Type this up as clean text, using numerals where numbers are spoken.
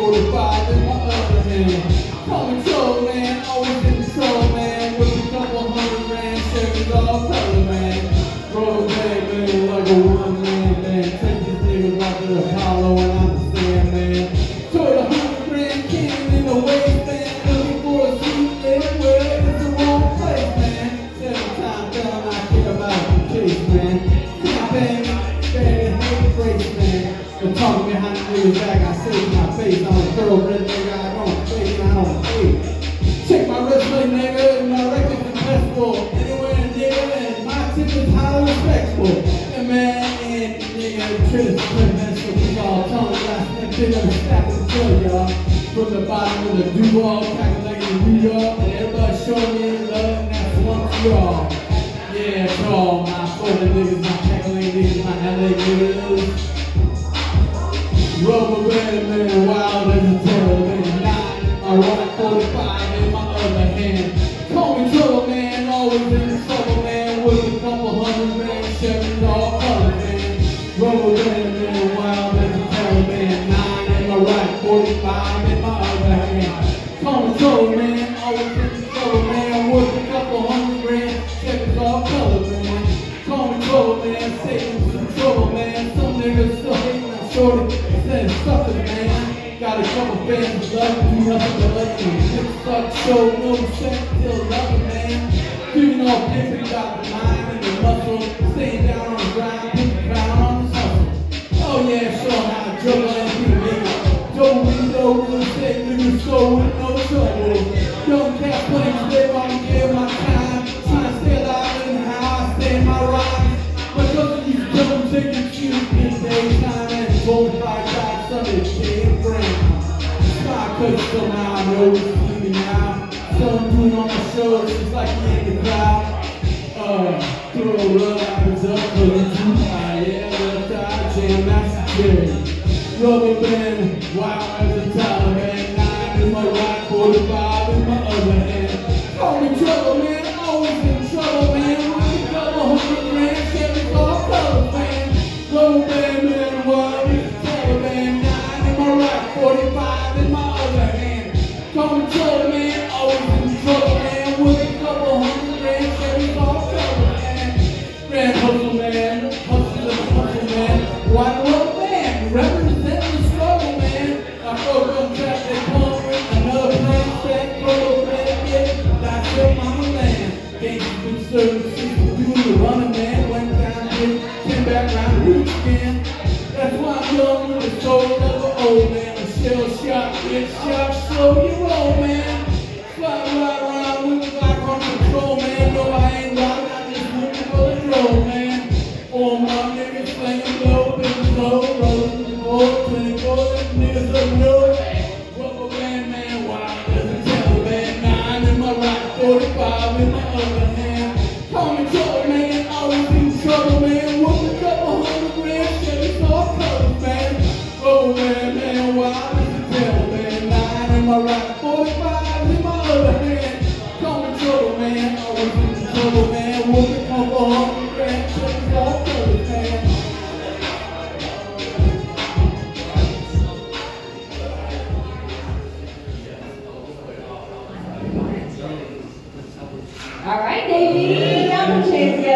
45 in my other hand. Control, man, always in control, man. With a couple hundred grand, Chevy's all color, man. Roll back, man, like a one-man band. Take these niggas out to the Apollo and I'm the Sandman. Told 100 grand cannon in the waistband. Looking for a seat anywhere, it's the wrong place, man. 7 times down, I care about the case, man. Campaign, bad hate race, man. They're talking behind the niggas back, I say to my face. I'm a thoroughbred nigga, I don't fake, I don't fake. Check my resume, nigga, and my record's impeccable. Anywhere in there, and my tip is highly respectful. And man, and nigga, Trinity, that's what we all telling last nigga, they never snap and kill y'all. From the bottom of the Duval, calculating in New York, and everybody showing me love, and that's one for y'all. Yeah, it's all my Florida niggas, my calculating niggas, my LA niggas. Rubber band, man, wild as a tail, man, 9, I rock 45 in my other hand. Call me trouble, man, always in trouble, man, with a couple hundred grand, Chevy's all color, man. Rubber band, man, wild as a tail, man, 9 in my right, 45 in my other hand. Call me trouble, man, always in trouble, man, with a couple hundred grand, Chevy's all color, man. Call me trouble, man, Satan's in trouble, man, some niggas still hating on shorty. Sucker, man. Got a couple fans love me, nothing but love me. Hip suck, show, no sex, still love it, man. Feeling all pimpin', got the mind and the muscle. Staying down on the grind, put the crown on the hustle. Oh yeah, show how I juggle and be nigga. Don't we know real estate, niggas so with no trouble. Young cat playing today while I give my time. Trying to stay alive and how I stay in my rhymes. My cousin used to come take a shoot in daytime and go by. Sunday, shade brown. Sky cut somehow, I know it's sleeping now. Someone doing on my shows, it's like he in the crowd. Throw a run out of the up, but it's too high. Yeah, left eye, jam, that's the cherry. Rubber band, wild as a Taliban. 9 in my right, 45 in my other hand. Call me trouble, man, always in trouble, man. With a couple hundred grand, Chevy's all color, man. Rubber band, man, wild as a Taliban. 45 in my other hand. Call me trouble, man, always in trouble, man. With a couple hundred grand, Chevy's all color, man. Grand hustle, man, hustle, man. White rubber band, representing the struggle, man. I broke up trap, they come with another plan, stack, roll, red, yeah. That's your mama land. Gangsters been serving, doing the running, man. Went down here, came back round the roots again. That's why I'm young with the soul of the old man. Shell shot, get shot, slow you roll, man. Fly right around with the black on control, man. No, I ain't right, I just looking for the roll, man. All my niggas slinging low, big low, rolling the board, 24, that niggas up low. Rubber band, man, wild as a Taliban. 9 in my right, 45 in my other hand. Call me trouble, man, always in trouble, man. With a couple hundred grand, Chevy's all colors, man. Rubber band, man, wild. My right 45 in my other hand. Call me trouble, man. Always in trouble, man. Whooping couple hundred grand, Chevy's all colors, man. All right, Davey.